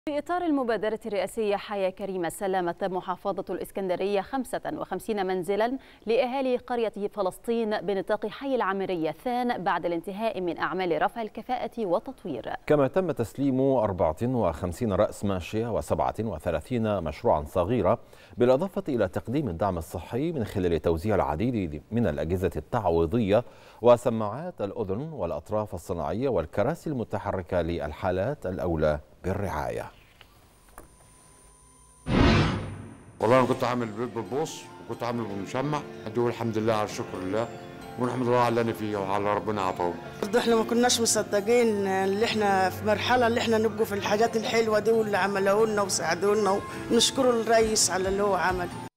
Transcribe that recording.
في إطار المبادرة الرئاسية حياة كريمة سلمت محافظة الإسكندرية 55 منزلا لأهالي قرية فلسطين بنطاق حي العمرية ثان بعد الانتهاء من أعمال رفع الكفاءة والتطوير. كما تم تسليم 54 رأس ماشية و37 مشروعا صغيرة، بالإضافة إلى تقديم الدعم الصحي من خلال توزيع العديد من الأجهزة التعويضية وسماعات الأذن والأطراف الصناعية والكراسي المتحركة للحالات الأولى بالرعاية. والله أنا كنت عامل بيت بالبوص وكنت عامل بالمشمع، أدعو الحمد لله على الشكر لله ونحمد الله على اللي أنا فيه وعلى ربنا عطاه. برضه احنا ما كناش مصدقين اللي احنا في مرحلة اللي احنا نبقوا في الحاجات الحلوة دي واللي عملوه لنا وساعدونا، ونشكر الرئيس على اللي هو عمله.